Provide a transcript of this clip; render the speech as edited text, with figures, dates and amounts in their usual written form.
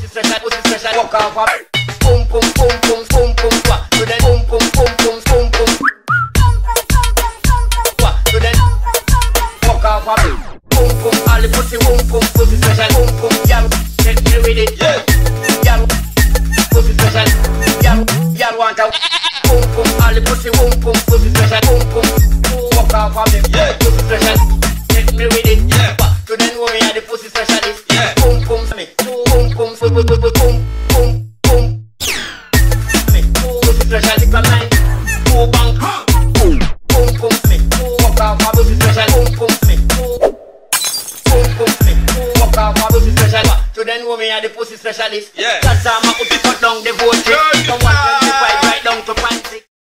pussy special. Walk off a boom boom boom boom boom boom. To the boom boom boom boom boom boom. To the walk off a boom boom. All the pussy boom boom pussy special. Boom boom. Y'all get me with it. Yeah. Y'all pussy special. Y'all want a boom boom. All the pussy boom boom pussy special. Boom boom. Walk off a pussy special. Get me with it. Yeah. To the know me a the pussy specialist. Yeah. Boom boom me. Boom boom boom boom boom boom boom boom. Me pussy specialist from mine. Boom bang. Boom boom boom me. Walk off a pussy special. Boom boom me. Boom boom me. Walk off a pussy special. To the know me a the pussy specialist. Yeah. That's how I put it down the vote.